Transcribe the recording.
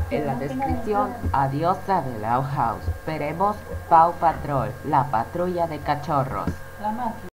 En la descripción, adiosa de Lau House, veremos Paw Patrol, la patrulla de cachorros. La máquina.